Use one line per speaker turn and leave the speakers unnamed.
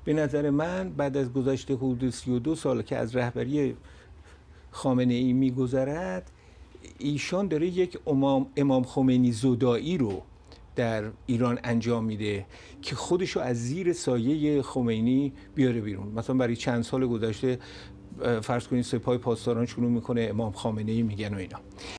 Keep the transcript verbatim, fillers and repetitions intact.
به نظر من بعد از گذشته حدود سی و دو سال که از رهبری خامنه ای میگذرد، ایشان داره یک امام, امام خمینی زدایی رو در ایران انجام میده که خودشو از زیر سایه خمینی بیاره بیرون. مثلا برای چند سال گذشته فرض کنید سپاه پاسداران شروع میکنه امام خامنه ای میگن و اینا.